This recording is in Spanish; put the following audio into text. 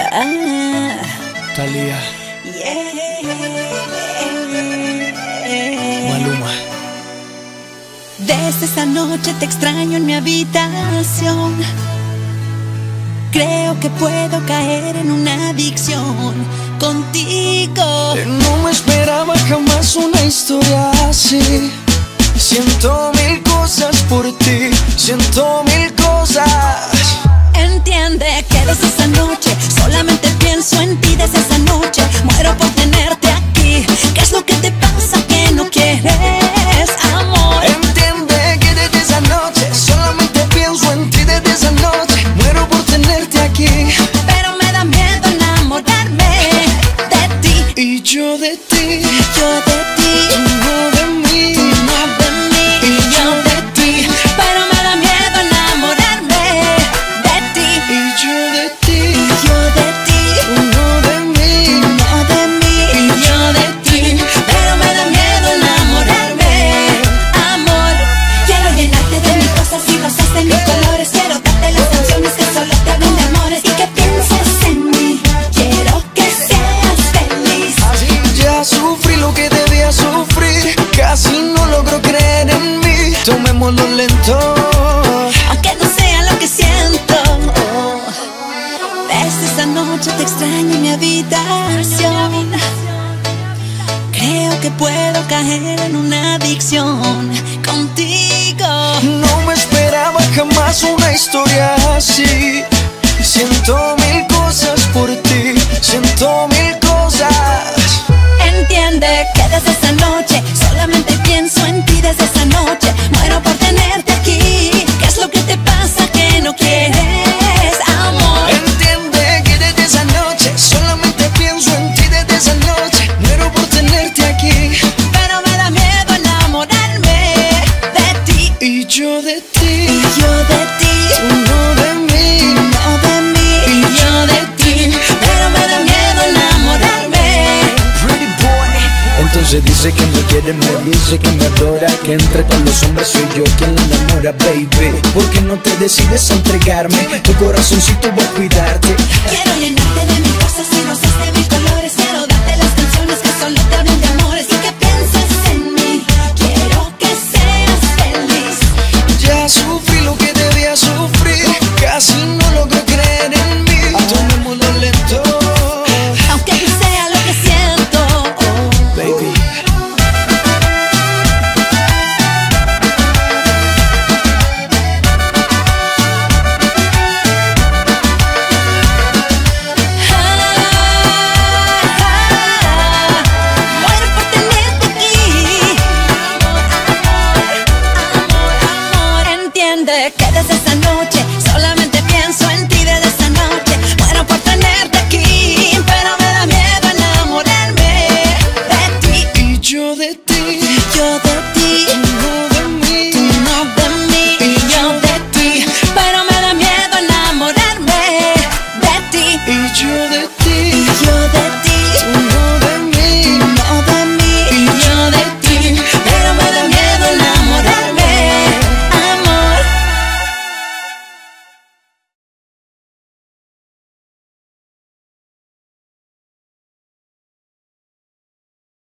Ah, Thalía, yeah. Maluma. Desde esa noche te extraño en mi habitación. Creo que puedo caer en una adicción contigo. No me esperaba jamás una historia así. Siento mil cosas por ti, siento mil cosas. Entiende que desde esa noche solamente pienso en ti. Desde esa noche muero por tenerte aquí. ¿Qué es lo que te pasa que no quieres amor? Entiende que desde esa noche solamente pienso en ti. Desde esa noche muero por tenerte aquí. Pero me da miedo enamorarme de ti. Y yo de ti, Yo de ti, tú no de mí. tú no de mí. Y yo de ti, pero me da miedo enamorarme de ti. Y yo de ti, Yo de ti, tú no de mí. no de mí. Y yo de ti, pero me da miedo enamorarme. Amor, quiero llenarte de mis cosas y rosas de mis colores. Quiero darte las canciones que solo te hablan de amores y que pienses en mí. Quiero que seas feliz. Ya sufrí lo que debía sufrir, casi no logro creer en mí. Tomémoslo lento. Aunque no sea lo que siento. Desde esa noche te extraño en mi habitación. Creo que puedo caer en una adicción contigo. No me esperaba jamás una historia así. Siento mil cosas por ti, siento mil cosas. Entiende que desde esa noche solamente pienso en ti. Desde esa noche muero por tenerte aquí. ¿Qué es lo que te pasa que no quieres amor? Entiende que desde esa noche solamente pienso en ti. Desde esa noche muero por tenerte aquí. Pero me da miedo enamorarme de ti. Y yo de ti, Y yo de ti, tú no de mí. no de mí. Y yo de ti, pero me da miedo enamorarme. Pretty boy. Entonces dice que me quiere, me dice que me adora, que entre todos los hombres soy yo quien la enamora, baby. ¿Por qué no te decides a entregarme? Tu corazoncito voy a cuidarte. Quiero llenarte de mis cosas y rosas de mis colores. Quiero darte las canciones que solo te hablan de amores y que pienses en mí. Quiero que seas feliz. Ya sufrí lo que debía sufrir, casi no logro creer en mí. Tomémoslo lento, Aunque no sea lo que siento. baby. Muero por tenerte aquí. Amor. Entiende que desde esa noche solamente pienso en ti. Desde esa noche muero por tenerte